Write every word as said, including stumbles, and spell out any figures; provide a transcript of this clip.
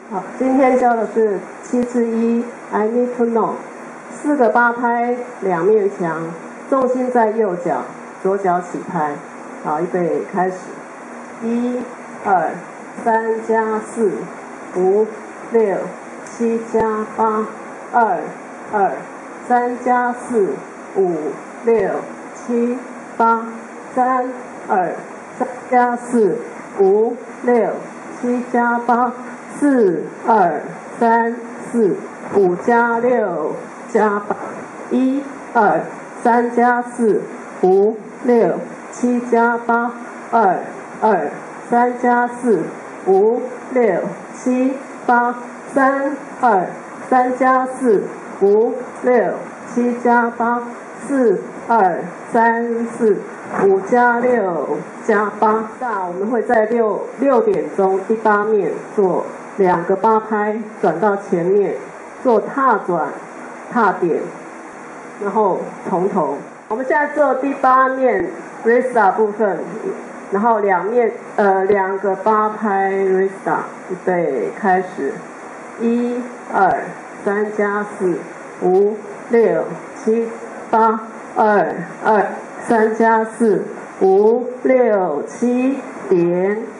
好，今天教的是七之一 I need to know， 四个八拍，两面墙，重心在右脚，左脚起拍。好，预备开始，一、二、三加四、五、六、七加八，二、二、三加四、五、六、七、八，三、二、三加四、五、六、七加八。四二三四五加六加八，一二三加四五六七加八，二二三加四五六七八，三二三加四五六七加八，四二三四五加六加八。那我们会在六六点钟第八面做两个八拍，转到前面做踏转、踏点，然后从头。我们现在做第八面 Resta 部分，然后两面呃两个八拍 Resta， 预备开始，一二三加四五六七八，二二三加四五六七点。